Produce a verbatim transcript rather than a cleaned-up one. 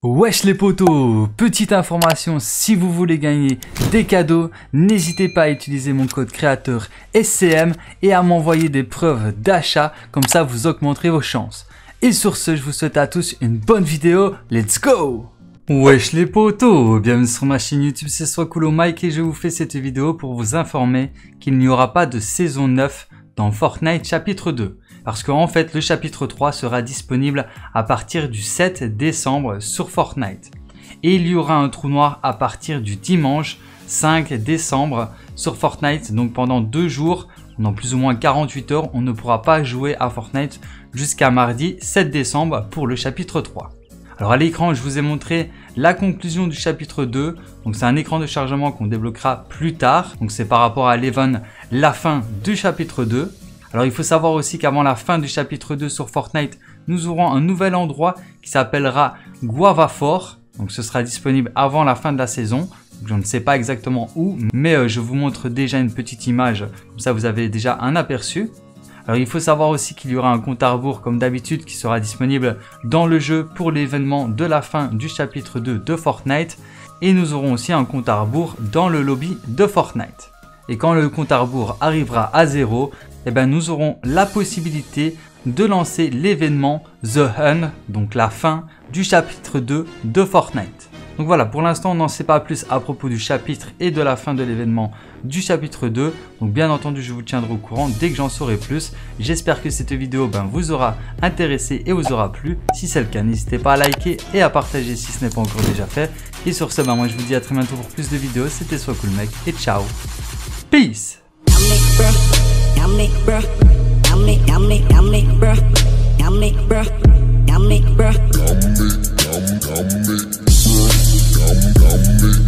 Wesh les potos, petite information, si vous voulez gagner des cadeaux, n'hésitez pas à utiliser mon code créateur S C M et à m'envoyer des preuves d'achat, comme ça vous augmenterez vos chances. Et sur ce, je vous souhaite à tous une bonne vidéo, let's go! Wesh les potos, bienvenue sur ma chaîne YouTube, c'est Swakulo Mike et je vous fais cette vidéo pour vous informer qu'il n'y aura pas de saison neuf dans Fortnite chapitre deux. Parce qu'en fait, le chapitre trois sera disponible à partir du sept décembre sur Fortnite. Et il y aura un trou noir à partir du dimanche cinq décembre sur Fortnite. Donc pendant deux jours, pendant plus ou moins quarante-huit heures, on ne pourra pas jouer à Fortnite jusqu'à mardi sept décembre pour le chapitre trois. Alors à l'écran, je vous ai montré la conclusion du chapitre deux. Donc c'est un écran de chargement qu'on débloquera plus tard. Donc c'est par rapport à l'event, la fin du chapitre deux. Alors il faut savoir aussi qu'avant la fin du chapitre deux sur Fortnite, nous aurons un nouvel endroit qui s'appellera Guava Fort. Donc ce sera disponible avant la fin de la saison. Donc, je ne sais pas exactement où, mais euh, je vous montre déjà une petite image. Comme ça vous avez déjà un aperçu. Alors il faut savoir aussi qu'il y aura un compte à rebours comme d'habitude qui sera disponible dans le jeu pour l'événement de la fin du chapitre deux de Fortnite. Et nous aurons aussi un compte à rebours dans le lobby de Fortnite. Et quand le compte à rebours arrivera à zéro, eh ben nous aurons la possibilité de lancer l'événement The Hunt, donc la fin du chapitre deux de Fortnite. Donc voilà, pour l'instant on n'en sait pas plus à propos du chapitre et de la fin de l'événement du chapitre deux. Donc bien entendu je vous tiendrai au courant dès que j'en saurai plus. J'espère que cette vidéo ben, vous aura intéressé et vous aura plu. Si c'est le cas, n'hésitez pas à liker et à partager si ce n'est pas encore déjà fait. Et sur ce, ben, moi je vous dis à très bientôt pour plus de vidéos. C'était Swakulo Mike et ciao. Peace. Yummy, bruh. Yummy, yummy, yummy, bruh. Yummy, bruh. Yummy, bruh. Yummy, yum, yummy, bruh. Yum, yummy.